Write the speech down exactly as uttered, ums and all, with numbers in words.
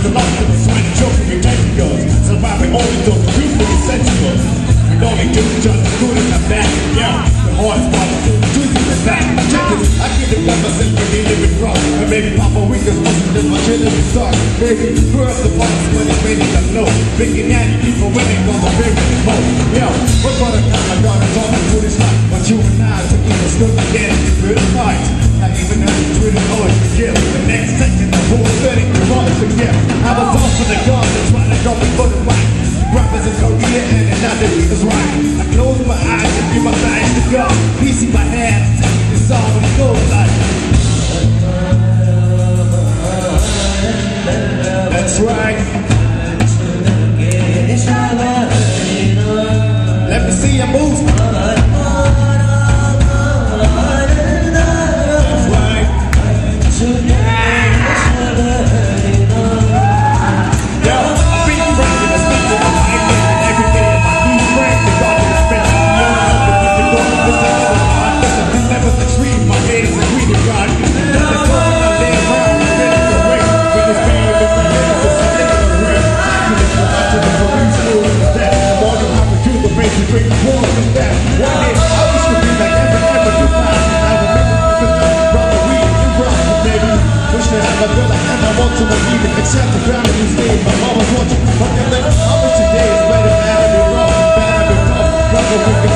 the love of the sweat, choking with tentacles. Surviving only those who do the essentials. We only do just as good as I'm back. Yeah, the hardest part is doing two in the back. Check it, I give the gun myself when they live in rough. And maybe Papa Winkers wasn't just my chin in the start. Baby, we're up the box when it's ready to know. Biggie Natty people winning on the big home. Yo, what's all the time I got it all the food is like. But you and I took even stood together to build a fight. Not even though it's really always to kill. The next second the whole setting the wrong to give. I was off for the guns and trying to go before the right. Rappers in Korea and another is right. I close my eyes and give my eyes to go. Peace in my hands, this song and it goes like. That's right. Let me see your moves. Except the ground in these days, my mama's watching. But I wish today is better than ever been wrong. Better than been wrong.